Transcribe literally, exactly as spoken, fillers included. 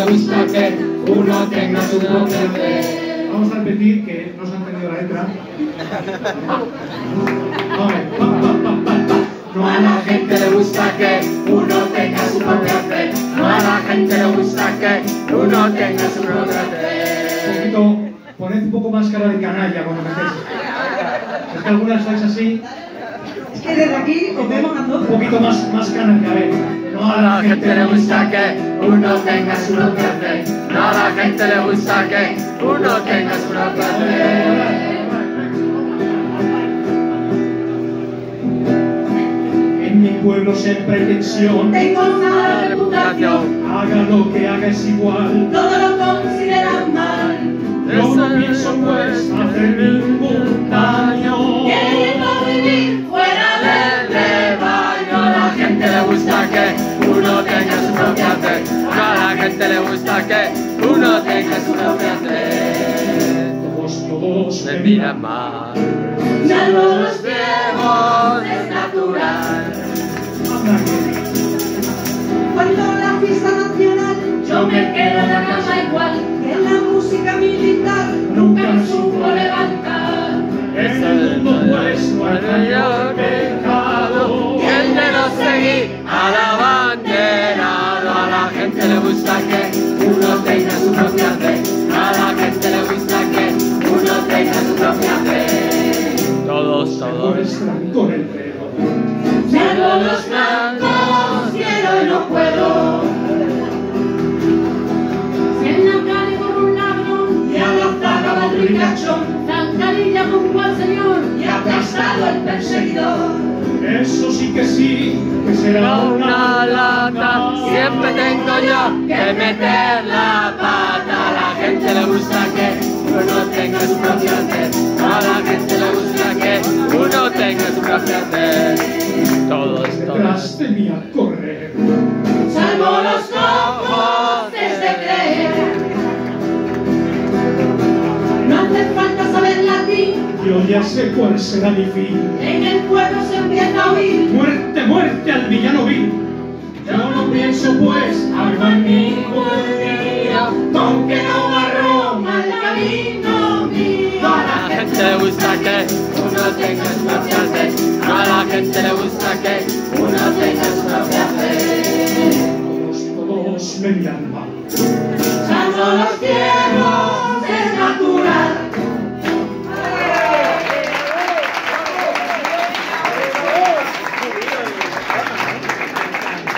gusta que uno tenga su propia fe. Vamos a repetir que no se ha entendido la letra. A ver, pa, pa, pa, pa, pa. No a la gente le gusta que uno tenga su propia fe. No a la gente le gusta que uno tenga su propia fe. Un poquito, poned un poco más cara de canalla cuando metéis. Es que algunas estáis así. Es que desde aquí os vemos a Un todos. poquito más, más canalla, a ver. No a la gente le gusta que uno tenga su propia fe. No a la gente le gusta que uno tenga su propia fe. En mi pueblo siempre hay tensión. Tengo mala reputación, Haga lo que haga es igual. todo lo consideran mal. Yo no pienso pues hacer ningún daño. Queriendo vivir fuera del rebaño. A la gente le gusta que uno tenga su propia fe. A la gente le gusta que uno tenga su propia fe. Todos, todos Me miran mal. Salvo los Los viejos es natural. Cuando la fiesta nacional yo me quedo en la cama igual que en la música militar nunca me supo levantar. En el mundo pues no hay pecado. Y el de no seguir a la bandera. No a la gente le gusta que uno tenga su propia fe. A la gente le gusta que uno tenga su propia fe. Todos, todos. Muestran con el dedo. Salvo los blancos, quiero y no puedo. Si en la calle por un ladrón Y a la zaga va un ricachón. zancadilla junto al señor Y aplastado el perseguidor. Eso sí que sí, que será Una lata, siempre tengo yo que meter la pata. A la gente le gusta que uno tenga su propia fe. A la gente le gusta que uno tenga su propia fe. Todos, todos. detrás de mí a correr. Salvo los ojos desde creer. no hace falta saber latín, Yo ya sé cuál será mi fin. en el pueblo se empieza a oír. Muerte, muerte al villano vil. Yo no pienso pues algo en ningún día, aunque no va a Roma el camino mío. A la gente le gusta que uno tenga su propia fe. A la gente le gusta que uno tenga su propia fe. Todos, todos me miran mal.